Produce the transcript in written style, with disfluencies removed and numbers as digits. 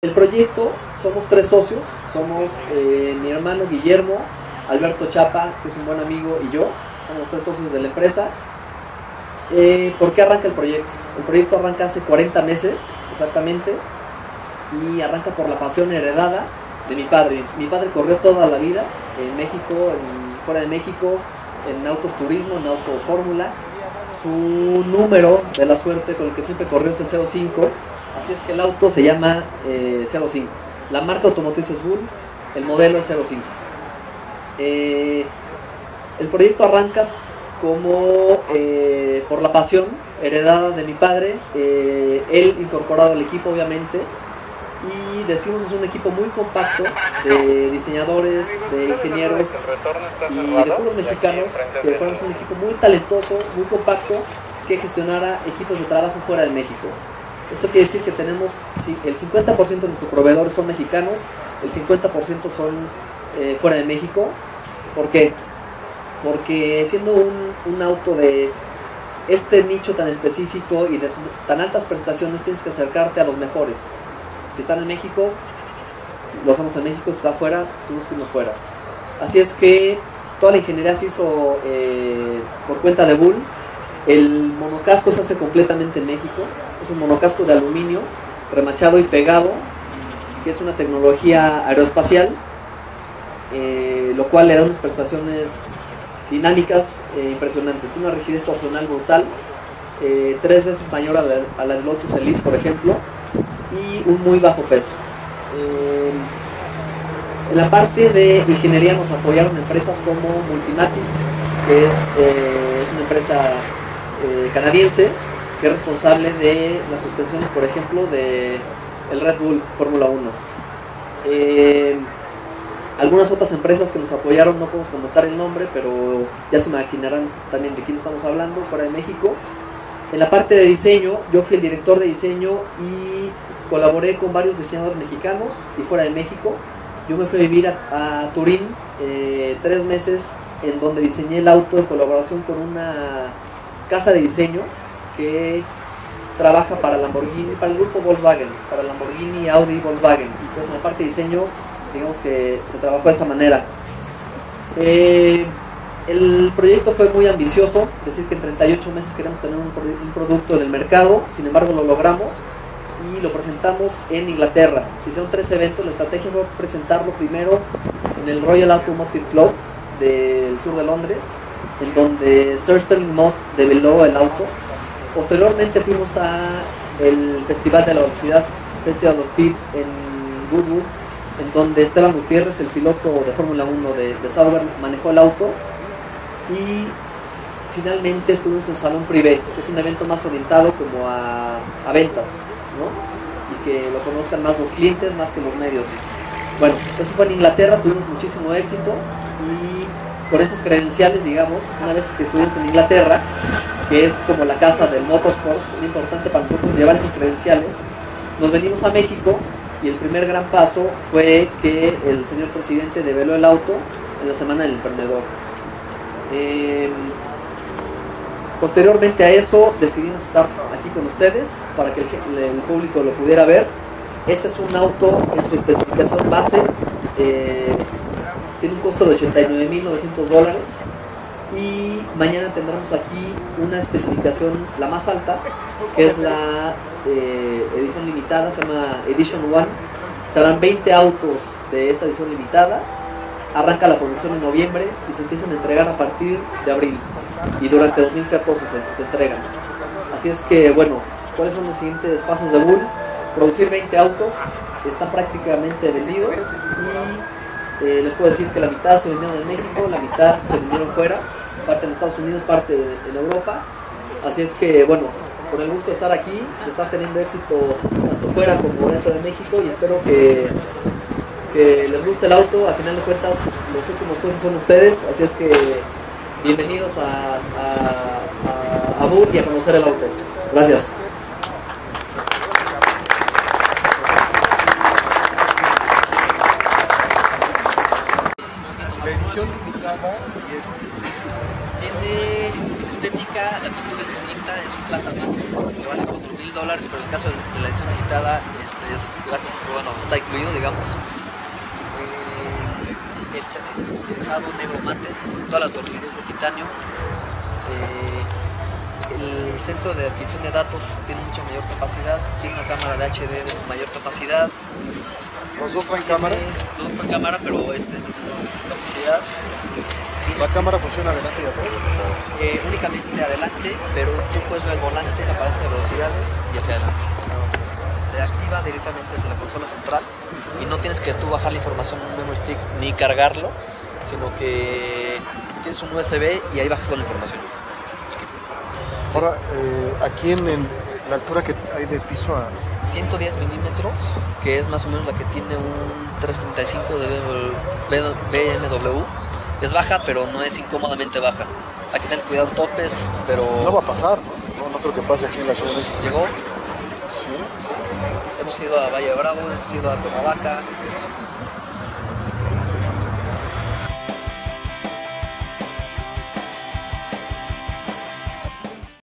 El proyecto, somos 3 socios, somos mi hermano Guillermo, Alberto Chapa, que es un buen amigo, y yo, somos los 3 socios de la empresa. ¿Por qué arranca el proyecto? El proyecto arranca hace 40 meses, exactamente, y arranca por la pasión heredada de mi padre. Mi padre corrió toda la vida en México, fuera de México, en autos turismo, en autos fórmula. Su número de la suerte con el que siempre corrió es el 05, así es que el auto se llama 05. La marca automotriz es Bull, el modelo es 05. El proyecto arranca como por la pasión heredada de mi padre, él incorporado al equipo obviamente, y decimos es un equipo muy compacto de diseñadores, de ingenieros y de puros mexicanos, que fuéramos un equipo muy talentoso, muy compacto, que gestionara equipos de trabajo fuera de México. Esto quiere decir que tenemos, el 50% de nuestros proveedores son mexicanos, el 50% son fuera de México. ¿Por qué? Porque siendo un auto de este nicho tan específico y de tan altas prestaciones, tienes que acercarte a los mejores. Si están en México, lo hacemos en México. Si está afuera, tú buscamos fuera. Así es que toda la ingeniería se hizo por cuenta de Bull. El monocasco se hace completamente en México. Es un monocasco de aluminio remachado y pegado, que es una tecnología aeroespacial, lo cual le da unas prestaciones dinámicas impresionantes. Tiene una rigidez torsional brutal, 3 veces mayor a la del Lotus Elise, por ejemplo, y un muy bajo peso. En la parte de ingeniería nos apoyaron empresas como Multimatic, que es una empresa canadiense, que es responsable de las suspensiones, por ejemplo, de el Red Bull Fórmula 1. Algunas otras empresas que nos apoyaron, no podemos comentar el nombre, pero ya se imaginarán también de quién estamos hablando, fuera de México. En la parte de diseño, yo fui el director de diseño y colaboré con varios diseñadores mexicanos y fuera de México. Yo me fui a vivir a Turín 3 meses, en donde diseñé el auto en colaboración con una casa de diseño que trabaja para Lamborghini, para el grupo Volkswagen, para Lamborghini, Audi, Volkswagen. Entonces en la parte de diseño, digamos que se trabajó de esa manera. El proyecto fue muy ambicioso, es decir que en 38 meses queremos tener un producto en el mercado. Sin embargo lo logramos y lo presentamos en Inglaterra. Se hicieron 3 eventos. La estrategia fue presentarlo primero en el Royal Automotive Club del sur de Londres, en donde Sir Stirling Moss develó el auto. Posteriormente fuimos a el Festival de la Velocidad, Festival of Speed en Goodwood, en donde Esteban Gutiérrez, el piloto de Fórmula 1 de Sauber, manejó el auto. Y finalmente estuvimos en Salón Privé, que es un evento más orientado como a ventas, ¿no? Y que lo conozcan más los clientes, más que los medios. Bueno, eso fue en Inglaterra, tuvimos muchísimo éxito y con esas credenciales, digamos, una vez que estuvimos en Inglaterra, que es como la casa del motorsport, es muy importante para nosotros llevar esas credenciales, nos venimos a México y el primer gran paso fue que el señor presidente develó el auto en la Semana del Emprendedor. Posteriormente a eso decidimos estar aquí con ustedes para que el público lo pudiera ver. Este es un auto en su especificación base, tiene un costo de $89,900 y mañana tendremos aquí una especificación, la más alta, que es la edición limitada, se llama Edition One. Serán 20 autos de esta edición limitada. Arranca la producción en noviembre y se empiezan a entregar a partir de abril y durante 2014 se entregan. Así es que, bueno, ¿cuáles son los siguientes pasos de Bull? Producir 20 autos, están prácticamente vendidos y les puedo decir que la mitad se vendieron en México, la mitad se vendieron fuera, parte en Estados Unidos, parte en Europa. Así es que, bueno, con el gusto de estar aquí, de estar teniendo éxito tanto fuera como dentro de México, y espero que les guste el auto. Al final de cuentas, los últimos jueces son ustedes, así es que bienvenidos a Bull y a conocer el auto. Gracias. La edición limitada tiene técnica, la pintura es distinta, es un plata blanco que vale $4,000, pero en el caso de la edición limitada es gratis, bueno, está incluido, digamos. El chasis es pesado, negro mate, toda la tornillería es de titanio. El centro de adquisición de datos tiene mucha mayor capacidad, tiene una cámara de HD de mayor capacidad. ¿Los dos traen cámara? Los dos traen cámara, pero este es de mayor capacidad. ¿La cámara funciona adelante y atrás? Únicamente adelante, pero tú puedes ver el volante, la palanca de velocidades y hacia adelante. Se activa directamente desde la consola central y no tienes que tú bajar la información en un memory stick ni cargarlo, sino que tienes un USB y ahí bajas toda la información. Ahora, aquí en la altura que hay de piso a... 110 milímetros, que es más o menos la que tiene un 335 de BMW. Es baja, pero no es incómodamente baja. Hay que tener cuidado topes, pero... No va a pasar, ¿no? No creo que pase aquí en la Ciudad de México. Llegó. Sí. Sí. Hemos ido a Valle de Bravo, hemos ido a Cuernavaca,